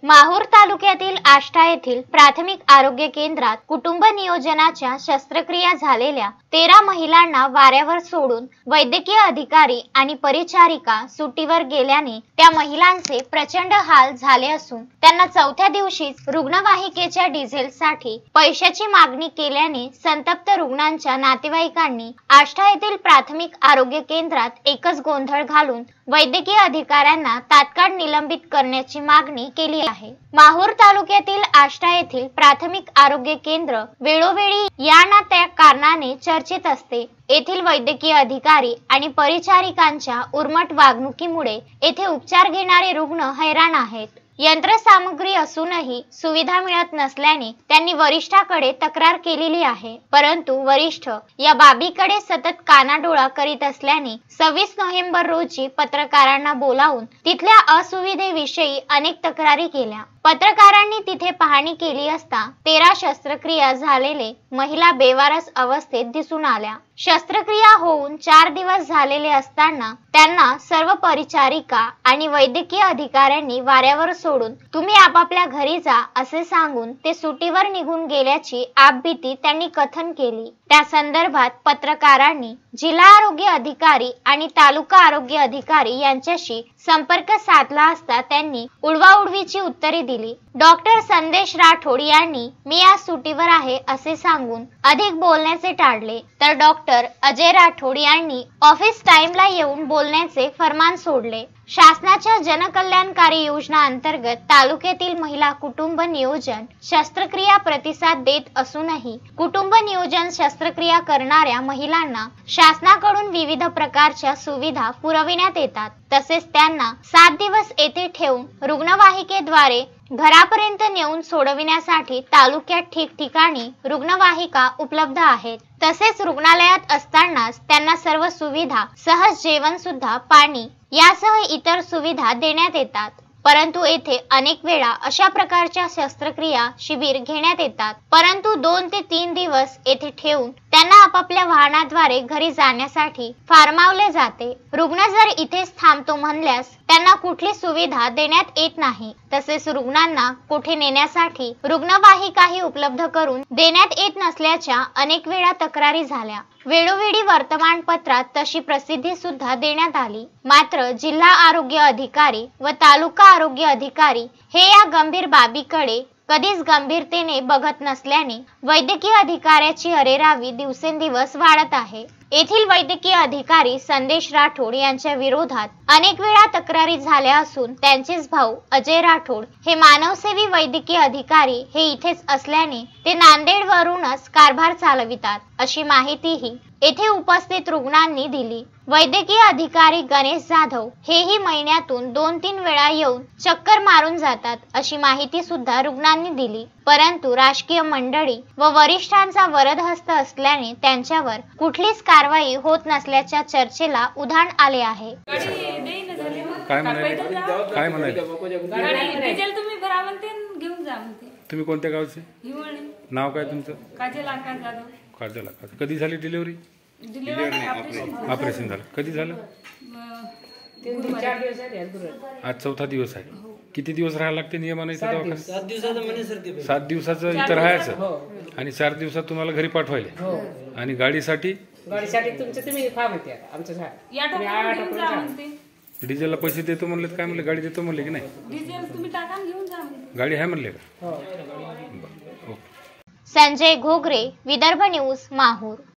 माहूर तालुक्यातील आष्टा येथील प्राथमिक आरोग्य केंद्रात कुटुंब नियोजनाच्या शस्त्रक्रिया झालेल्या 13 महिलांना वाऱ्यावर सोडून वैद्यकीय अधिकारी आणि परिचारिका सुट्टीवर गेल्याने त्या महिलांचे प्रचंड हाल झाले असून त्यांना चौथ्या दिवशीच रुग्णवाहिकेच्या डिझेलसाठी पैशाची मागणी केल्याने संतप्त रुग्णांच्या नातेवाईकांनी आष्टा येथील प्राथमिक आरोग्य केंद्रात एकच गोंधळ घालून वैद्यकीय अधिकाऱ्यांना तात्काळ निलंबित करण्याची मागणी केली आहे। माहूर तालुक्यातील आष्टा येथील प्राथमिक आरोग्य केंद्र वेळोवेळी या ना त्या कारणाने चर्चेत असते। येथील वैद्यकीय अधिकारी आणि परिचारिकांच्या उर्मट वागणुकीमुळे येथे उपचार घेणारे रुग्ण हैराण आहेत। यंत्रसामुग्री असूनही सुविधा मिळत नसल्याने त्यांनी वरिष्ठाकडे तक्रार केलेली आहे, परंतु वरिष्ठ या बाबीकडे सतत कानाडोळा करीत असल्याने 26 नोव्हेंबर रोजी पत्रकारांना बोलावून तिथल्या असुविधेविषयी अनेक तक्रारी केल्या। पत्रकारांनी तिथे पाहणी केली असता 13 शस्त्रक्रिया झालेले महिला बेवारस अवस्थेत दिसून आल्या। शस्त्रक्रिया होऊन 4 दिवस झालेले असताना त्यांना सर्व परिचारिका आणि वैद्यकीय अधिकाऱ्यांनी वाऱ्यावर सोडून तुम्ही आपापल्या घरी जा असे सांगून ते सुट्टीवर निघून गेल्याची आपबीती त्यांनी कथन केली। त्या संदर्भात पत्रकारांनी जिल्हा आरोग्य अधिकारी आणि तालुका आरोग्य अधिकारी यांच्याशी संपर्क साधला असता त्यांनी उडवाउडवीची उत्तरे दिली। डॉक्टर संदेश राठोड यांनी मी आज सुट्टीवर आहे असे सांगून अधिक बोलण्याचे टाळले, तर डॉक्टर अजय राठोड यांनी ऑफिस टाइमला येऊन बोलण्याचे फरमान सोडले। शासनाच्या जनकल्याणकारी योजना अंतर्गत तालुक्यातील महिला कुटुंब नियोजन शस्त्रक्रिया प्रतिसाद देत असूनही कुटुंब नियोजन शस्त्रक्रिया करणाऱ्या महिलांना शासनाकडून विविध प्रकारच्या सुविधा पुरविण्यात येतात। तसेच त्यांना 7 दिवस येथे ठेवून रुग्णवाहिकेद्वारे घरापर्यंत नेऊन सोडविण्यासाठी तालुक्यात ठिकठिकाणी रुग्णवाहिका उपलब्ध आहेत। तसेच रुग्णालयात असतानाच त्यांना सर्व सुविधा सहज जेवण सुद्धा पाणी यासह इतर सुविधा देण्यात येतात, परंतु येथे अनेक वेळा अशा प्रकारच्या शस्त्रक्रिया शिबिर घेण्यात येतात, परंतु 2 ते 3 दिवस येथे ठेवून त्यांना आपापल्या वाहनाद्वारे घरी जाण्यासाठी फार्मावले जाते। रुग्ण जर इथेच थांबतो म्हणल्यास त्यांना कुठली सुविधा देण्यात येत नाही। तसेच रुग्णांना कुठे नेण्यासाठी रुग्णवाहिकाही उपलब्ध करून देण्यात येत नसल्याच्या अनेक वेळा तक्रारी झाल्या। वेळोवेळी वर्तमानपत्रात तशी प्रसिद्धी सुद्धा देण्यात आली, मात्र जिल्हा आरोग्य अधिकारी व तालुका आरोग्य अधिकारी हे या गंभीर बाबीकडे कधीच गंभीरतेने बघत नसल्याने वैद्यकीय अधिकाऱ्याची अरेरावी दिवसेंदिवस वाढत आहे। येथील वैद्यकीय अधिकारी संदेश राठोड यांच्या विरोधात अनेक वेळा तक्रारी झाल्या असून त्यांचेच भाऊ अजय राठोड हे मानवसेवी वैद्यकीय अधिकारी हे इथेच असल्याने ते नांदेडवरूनच कारभार चालवितात अशी माहितीही येथे उपस्थित रुग्णांनी दिली। वैद्यकीय अधिकारी गणेश जाधव हेही महिन्यातून 2-3 वेळा येऊन चक्कर मारून जातात अशी माहिती सुद्धा रुग्णांनी दिली, परंतु राजकीय मंडळी व वरिष्ठांचा वरदहस्त असल्याने त्यांच्यावर कुठलीच कारवाई होत नसल्याच्या चर्चेला उधाण आले आहे। तुम्ही कोणत्या गावचे? नाव काय तुमचं? काजल आकाश जाधव। काजल आकाश। कधी झाली डिलिव्हरी? ऑपरेशन झालं कधी झालं? 4 दिवस झाले। आज 4था दिवस आहे। किती दिवस राहायला लागते नियमाने? 7 दिवसाचं म्हणे सर ते। 7 दिवसाचं इथं राहायचं आणि 4 दिवसात तुम्हाला घरी पाठवायले आणि गाडीसाठी तुम्ही फार्म येते आमच्या डिझेलला पैसे देतो म्हणले, काय म्हणले? गाडी देतो म्हणले की नाही? डिझेल तुम्ही टाका घेऊन जा। गाडी आहे म्हणले का? संजय घोगरे, विदर्भ न्यूज, माहूर।